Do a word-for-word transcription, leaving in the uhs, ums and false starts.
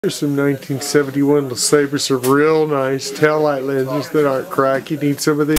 Here's some nineteen seventy-one LeSabre, some real nice taillight lenses that aren't cracked. You need some of these.